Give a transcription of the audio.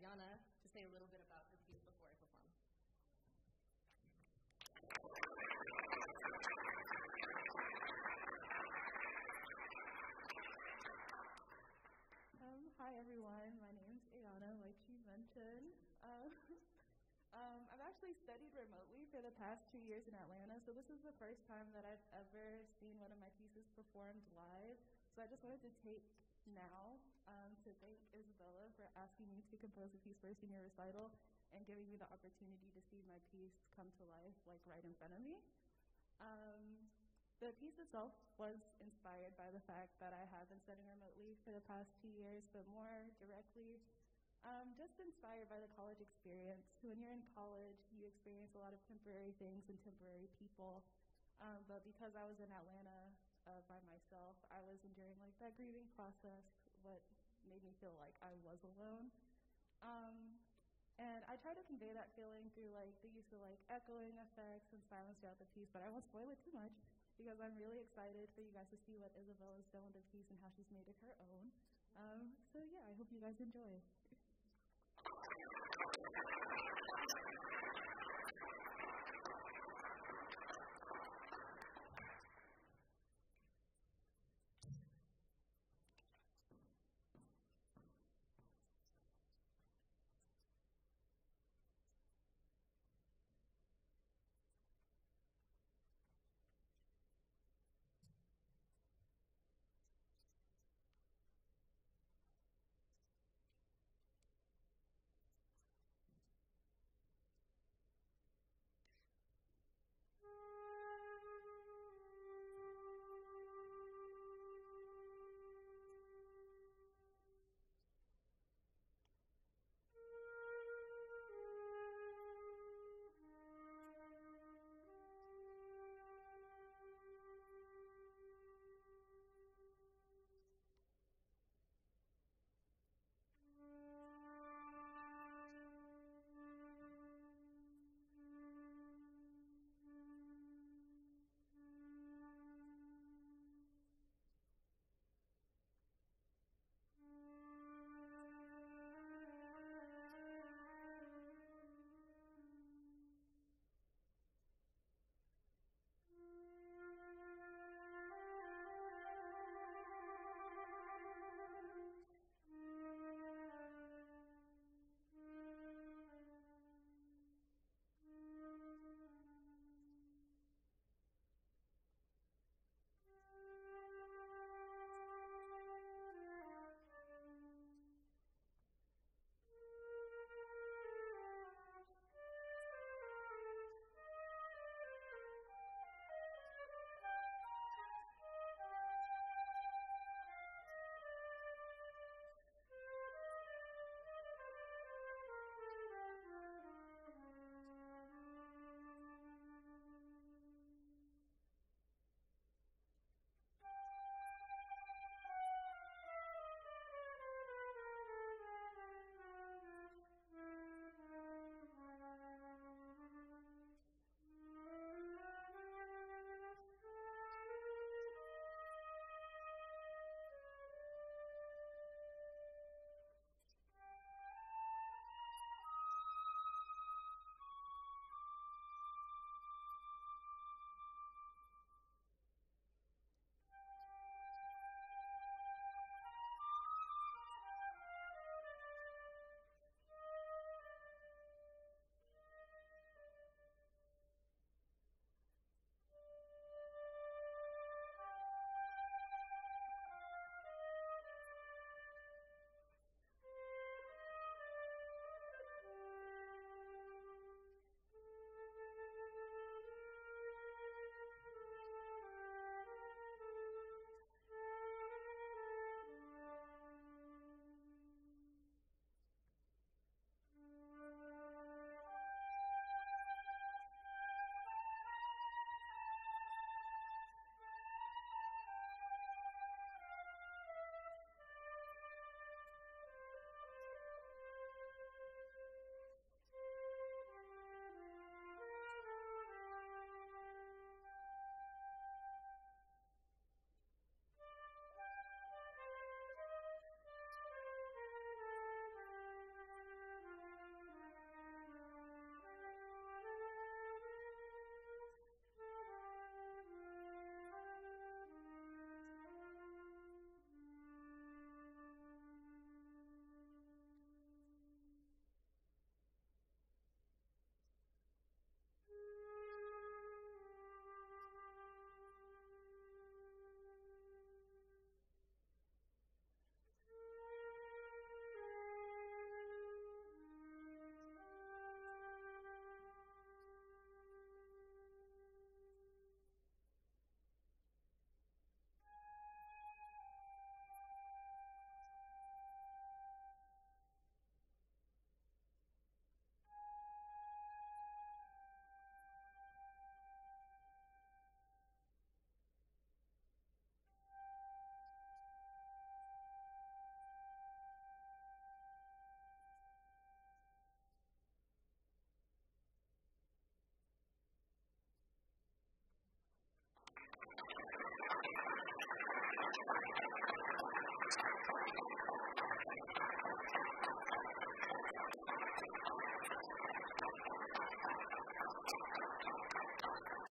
Ayanna to say a little bit about her piece before I perform. Hi everyone, my name's Ayanna, like she mentioned. I've actually studied remotely for the past 2 years in Atlanta, so this is the first time that I've ever seen one of my pieces performed live. So I just wanted to take now to thank Isabella for asking me to compose a piece for a senior recital and giving me the opportunity to see my piece come to life like right in front of me. The piece itself was inspired by the fact that I have been studying remotely for the past 2 years, but more directly, just inspired by the college experience. When you're in college, you experience a lot of temporary things and temporary people, but because I was in Atlanta by myself, I was enduring like that grieving process, what made me feel like I was alone. And I try to convey that feeling through like the use of like echoing effects and silence throughout the piece, but I won't spoil it too much because I'm really excited for you guys to see what Isabella's done with the piece and how she's made it her own. So yeah, I hope you guys enjoy.